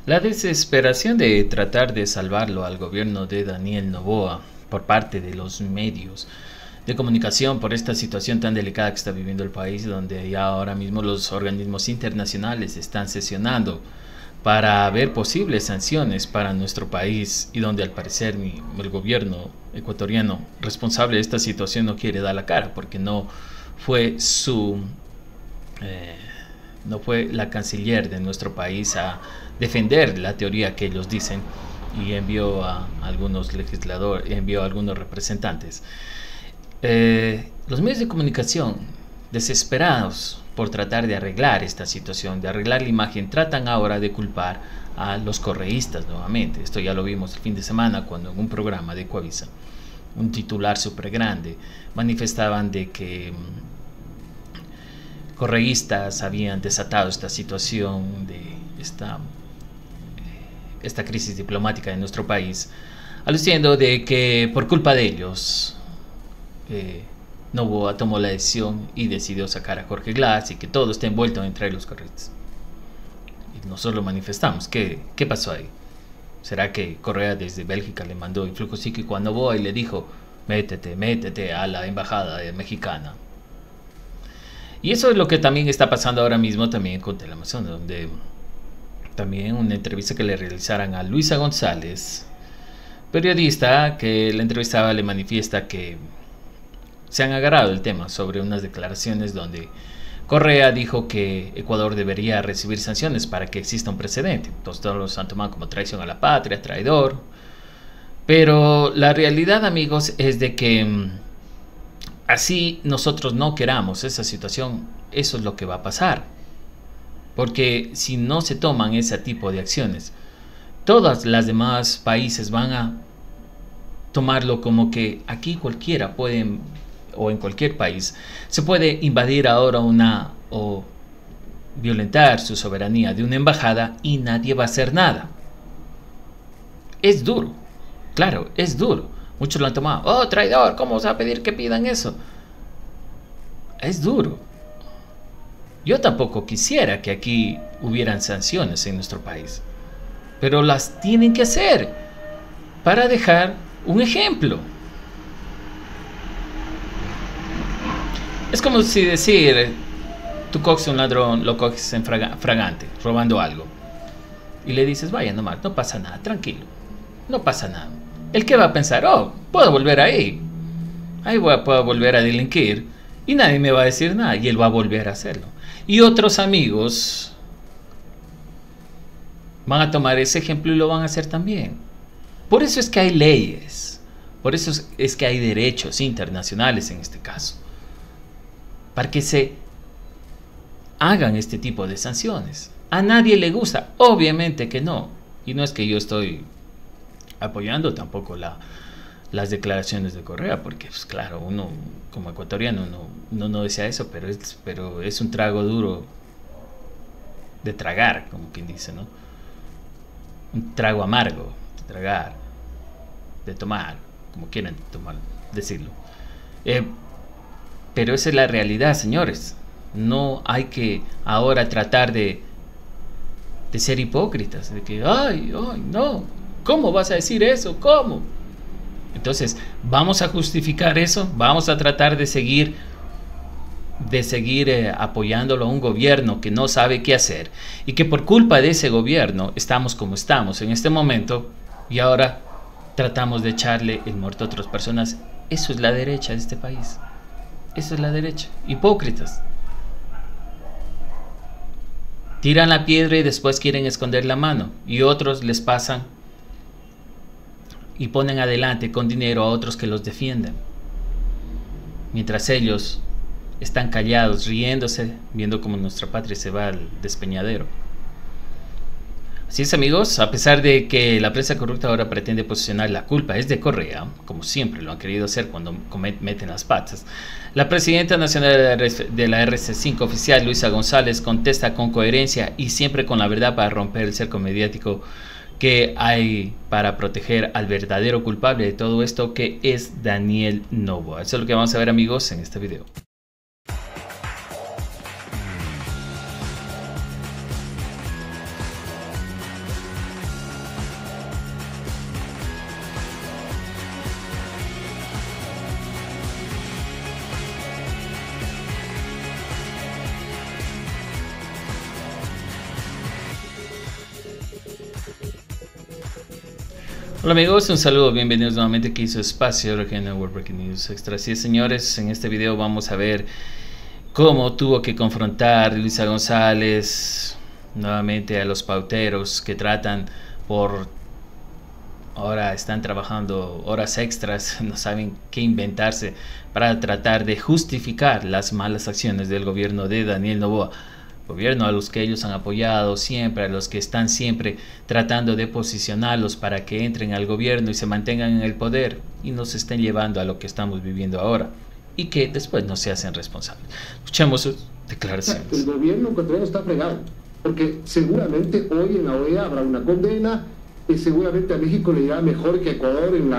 La desesperación de tratar de salvarlo al gobierno de Daniel Noboa por parte de los medios de comunicación por esta situación tan delicada que está viviendo el país, donde ya ahora mismo los organismos internacionales están sesionando para ver posibles sanciones para nuestro país, y donde al parecer el gobierno ecuatoriano responsable de esta situación no quiere dar la cara porque no fue no fue la canciller de nuestro país a defender la teoría que ellos dicen, y envió a algunos legisladores, envió a algunos representantes. Los medios de comunicación, desesperados por tratar de arreglar esta situación, de arreglar la imagen, tratan ahora de culpar a los correístas nuevamente. Esto ya lo vimos el fin de semana cuando en un programa de Ecuavisa, un titular súper grande, manifestaban de que correístas habían desatado esta situación de esta crisis diplomática en nuestro país, aludiendo de que por culpa de ellos Noboa tomó la decisión y decidió sacar a Jorge Glass, y que todo está envuelto entre los correístas. Y nosotros lo manifestamos. ¿Qué pasó ahí? ¿Será que Correa desde Bélgica le mandó influjo psíquico a Noboa y le dijo: métete a la embajada mexicana? Y eso es lo que también está pasando ahora mismo también con Teleamazon, donde también una entrevista que le realizaran a Luisa González, periodista que la entrevistaba, le manifiesta que se han agarrado el tema sobre unas declaraciones donde Correa dijo que Ecuador debería recibir sanciones para que exista un precedente. Entonces todos los han tomado como traición a la patria, traidor. Pero la realidad, amigos, es de que así nosotros no queramos esa situación, eso es lo que va a pasar. Porque si no se toman ese tipo de acciones, todas las demás países van a tomarlo como que aquí cualquiera puede, o en cualquier país se puede invadir ahora o violentar su soberanía de una embajada y nadie va a hacer nada. Es duro, claro, es duro. Muchos lo han tomado: oh, traidor, ¿cómo se va a pedir que pidan eso? Es duro. Yo tampoco quisiera que aquí hubieran sanciones en nuestro país, pero las tienen que hacer para dejar un ejemplo. Es como si decir: tú coges a un ladrón, lo coges en fragante, robando algo, y le dices: vaya nomás, no pasa nada, tranquilo, no pasa nada. ¿El qué va a pensar? Oh, puedo volver ahí puedo volver a delinquir y nadie me va a decir nada, y él va a volver a hacerlo. Y otros amigos van a tomar ese ejemplo y lo van a hacer también. Por eso es que hay leyes, por eso es que hay derechos internacionales en este caso, para que se hagan este tipo de sanciones. A nadie le gusta, obviamente que no. Y no es que yo estoy apoyando tampoco las declaraciones de Correa, porque pues claro, uno como ecuatoriano no desea eso, pero es un trago duro de tragar, como quien dice, ¿no? Un trago amargo de tragar, de tomar, como quieran decirlo. Pero esa es la realidad, señores. No hay que ahora tratar de ser hipócritas, de que ay, no, ¿cómo vas a decir eso? ¿Cómo? Entonces, vamos a justificar eso, vamos a tratar de seguir apoyándolo a un gobierno que no sabe qué hacer, y que por culpa de ese gobierno estamos como estamos en este momento, y ahora tratamos de echarle el muerto a otras personas. Eso es la derecha de este país. Eso es la derecha. Hipócritas. Tiran la piedra y después quieren esconder la mano, y otros les pasan y ponen adelante con dinero a otros que los defienden, mientras ellos están callados, riéndose, viendo cómo nuestra patria se va al despeñadero. Así es, amigos, a pesar de que la prensa corrupta ahora pretende posicionar la culpa es de Correa, como siempre lo han querido hacer cuando meten las patas, la presidenta nacional de la RC5 oficial, Luisa González, contesta con coherencia y siempre con la verdad para romper el cerco mediático que hay para proteger al verdadero culpable de todo esto, que es Daniel Noboa. Eso es lo que vamos a ver, amigos, en este video. Hola amigos, un saludo, bienvenidos nuevamente aquí a su espacio RG Network Breaking News Extra. Sí, señores, en este video vamos a ver cómo tuvo que confrontar Luisa González nuevamente a los pauteros que tratan por... ahora están trabajando horas extras, no saben qué inventarse para tratar de justificar las malas acciones del gobierno de Daniel Noboa. Gobierno a los que ellos han apoyado siempre, a los que están siempre tratando de posicionarlos para que entren al gobierno y se mantengan en el poder y nos estén llevando a lo que estamos viviendo ahora y que después no se hacen responsables. Escuchemos sus declaraciones. El gobierno ecuatoriano está fregado, porque seguramente hoy en la OEA habrá una condena, y seguramente a México le irá mejor que a Ecuador en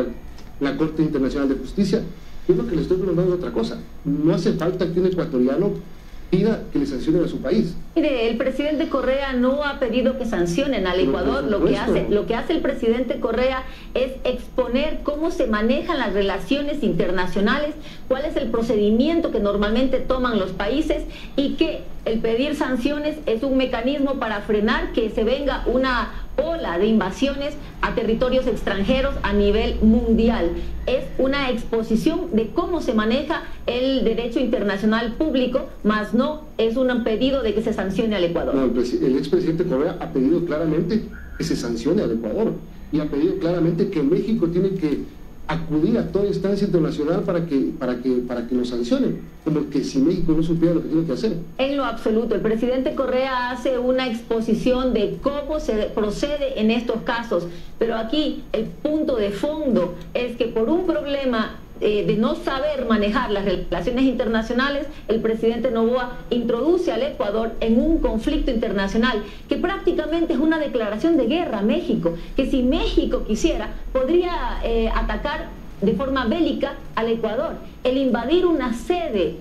la Corte Internacional de Justicia. Yo lo que le estoy preguntando es otra cosa. No hace falta que un ecuatoriano pida que le sancionen a su país. Mire, el presidente Correa no ha pedido que sancionen al Ecuador. Lo que hace el presidente Correa es exponer cómo se manejan las relaciones internacionales, cuál es el procedimiento que normalmente toman los países y que el pedir sanciones es un mecanismo para frenar que se venga una ola de invasiones a territorios extranjeros a nivel mundial. Es una exposición de cómo se maneja el derecho internacional público, más no es un pedido de que se sancione al Ecuador. No, el expresidente Correa ha pedido claramente que se sancione al Ecuador y ha pedido claramente que México tiene que acudir a toda instancia internacional para que lo sancionen, como que si México no supiera lo que tiene que hacer. En lo absoluto, el presidente Correa hace una exposición de cómo se procede en estos casos, pero aquí el punto de fondo es que por un problema de no saber manejar las relaciones internacionales, el presidente Noboa introduce al Ecuador en un conflicto internacional que prácticamente es una declaración de guerra a México, que si México quisiera podría atacar de forma bélica al Ecuador. El invadir una sede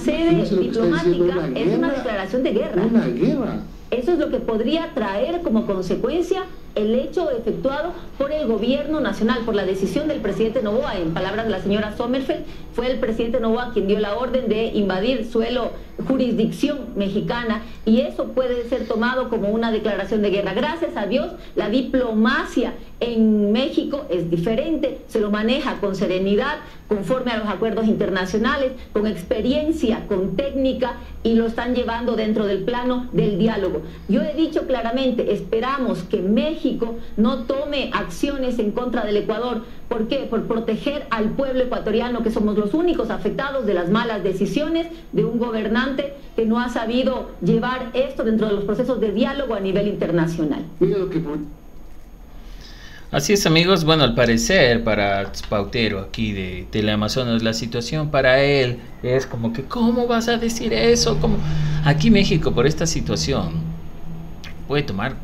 diplomática es una declaración de guerra. Una guerra. Eso es lo que podría traer como consecuencia el hecho efectuado por el gobierno nacional, por la decisión del presidente Noboa. En palabras de la señora Sommerfeld, fue el presidente Noboa quien dio la orden de invadir jurisdicción mexicana, y eso puede ser tomado como una declaración de guerra. Gracias a Dios, la diplomacia en México es diferente, se lo maneja con serenidad, conforme a los acuerdos internacionales, con experiencia, con técnica, y lo están llevando dentro del plano del diálogo. Yo he dicho claramente, esperamos que México no tome acciones en contra del Ecuador. ¿Por qué? Por proteger al pueblo ecuatoriano, que somos los únicos afectados de las malas decisiones de un gobernante que no ha sabido llevar esto dentro de los procesos de diálogo a nivel internacional. Mira lo que... Así es, amigos. Bueno, al parecer para Pautero aquí de Teleamazonas, la situación para él es como que ¿cómo vas a decir eso? Como aquí México por esta situación puede tomar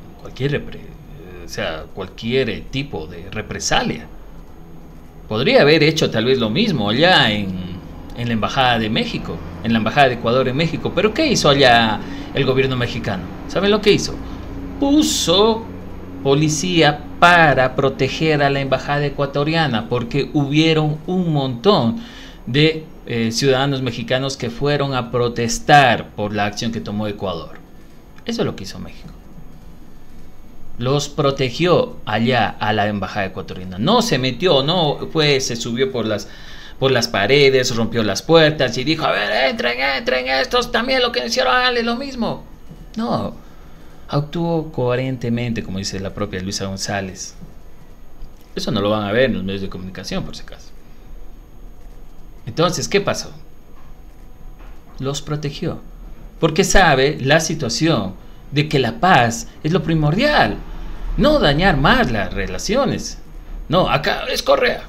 cualquier tipo de represalia. Podría haber hecho tal vez lo mismo allá en la Embajada de México, en la Embajada de Ecuador en México. Pero ¿qué hizo allá el gobierno mexicano? ¿Saben lo que hizo? Puso policía para proteger a la embajada ecuatoriana, porque hubieron un montón de ciudadanos mexicanos que fueron a protestar por la acción que tomó Ecuador. Eso es lo que hizo México. Los protegió allá a la embajada ecuatoriana. No se metió, se subió por las paredes, rompió las puertas y dijo, a ver, entren estos también, lo que hicieron, háganle lo mismo. No. Actuó coherentemente, como dice la propia Luisa González. Eso no lo van a ver en los medios de comunicación, por si acaso. Entonces, ¿qué pasó? Los protegió. Porque sabe la situación de que la paz es lo primordial. No dañar más las relaciones. No, acá es Correa.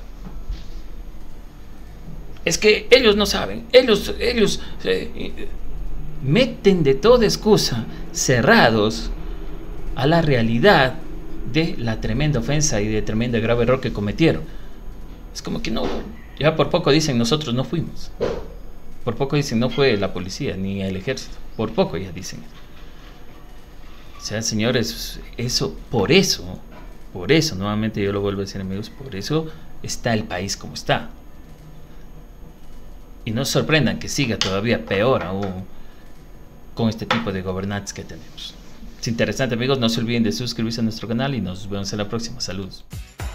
Es que ellos no saben. Ellos meten de toda excusa, cerrados a la realidad de la tremenda ofensa y de tremenda grave error que cometieron. Es como que no, ya por poco dicen nosotros no fuimos, por poco dicen no fue la policía ni el ejército, por poco ya dicen. O sea, señores, por eso, nuevamente yo lo vuelvo a decir, amigos, por eso está el país como está. Y no se sorprendan que siga todavía peor aún con este tipo de gobernantes que tenemos. Es interesante, amigos, no se olviden de suscribirse a nuestro canal y nos vemos en la próxima. Saludos.